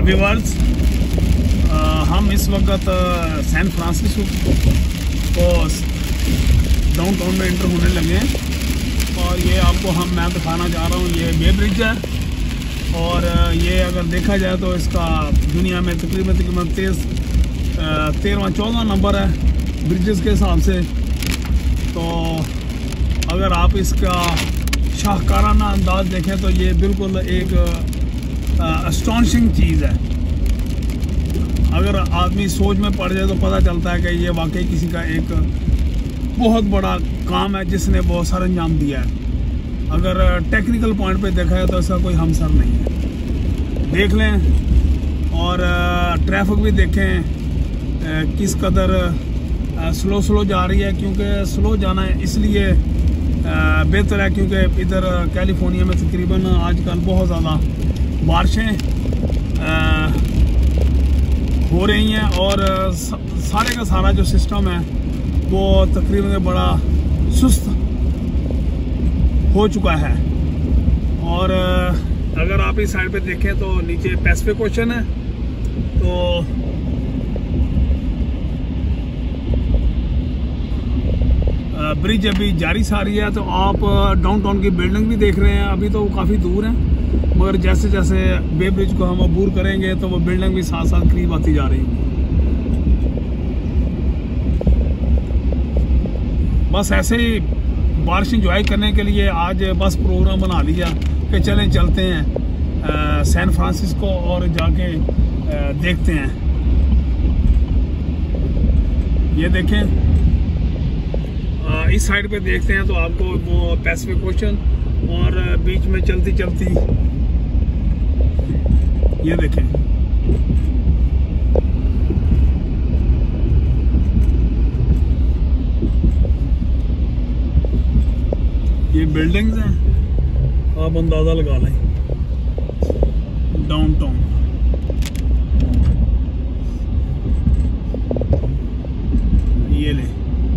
Viewers, हम इस वक्त सैन फ्रांसिस्को को डाउनटाउन में एंटर होने लगे हैं और ये आपको मैं दिखाना चाह रहा हूँ। ये बे ब्रिज है और ये अगर देखा जाए तो इसका दुनिया में तकरीबन 13वां नंबर है ब्रिजेस के हिसाब से। तो अगर आप इसका शाहकाराना अंदाज देखें तो ये बिल्कुल एक अस्टॉनिशिंग चीज़ है। अगर आदमी सोच में पड़ जाए तो पता चलता है कि ये वाकई किसी का एक बहुत बड़ा काम है जिसने बहुत सारा अंजाम दिया है। अगर टेक्निकल पॉइंट पे देखा जाए तो ऐसा कोई हमसर नहीं है। देख लें और ट्रैफिक भी देखें किस कदर स्लो जा रही है, क्योंकि स्लो जाना है इसलिए बेहतर है क्योंकि इधर कैलिफोर्निया में तकरीबन आजकल बहुत ज़्यादा बारिशें हो रही हैं और सारे का सारा जो सिस्टम है वो तकरीबन बड़ा सुस्त हो चुका है। और अगर आप इस साइड पे देखें तो नीचे पैसिफिक ओशन है। तो ब्रिज अभी जारी सारी है। तो आप डाउनटाउन की बिल्डिंग भी देख रहे हैं। अभी तो वो काफ़ी दूर है, मगर जैसे जैसे बे ब्रिज को हम अबूर करेंगे तो वो बिल्डिंग भी साथ साथ करीब आती जा रही है। बस ऐसे ही बारिश इंजॉय करने के लिए आज बस प्रोग्राम बना लिया कि चलते हैं सैन फ्रांसिस्को और जाके देखते हैं। ये देखें इस साइड पे देखते हैं तो आपको वो पैसिफिक ओशन और बीच में चलती ये देखें ये बिल्डिंग्स हैं। आप अंदाजा लगा लें डाउनटाउन। ये ले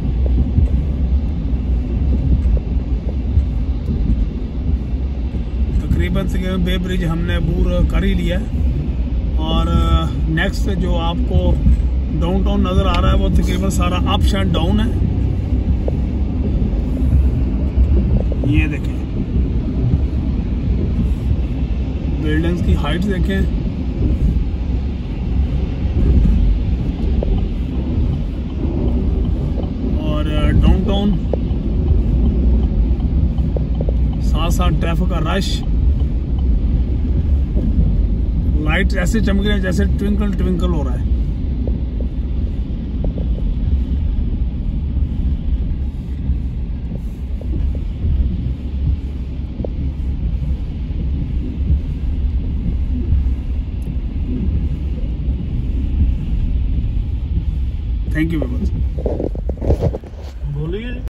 तकरीबन बे ब्रिज हमने अबूर कर ही लिया और नेक्स्ट जो आपको डाउनटाउन नज़र आ रहा है वो तकरीबन सारा अप एंड डाउन है। ये देखें बिल्डिंग्स की हाइट देखें। और डाउनटाउन साथ साथ ट्रैफिक का रश, लाइट ऐसे चमक रही है जैसे ट्विंकल हो रहा है। Thank you very much. बोलिए।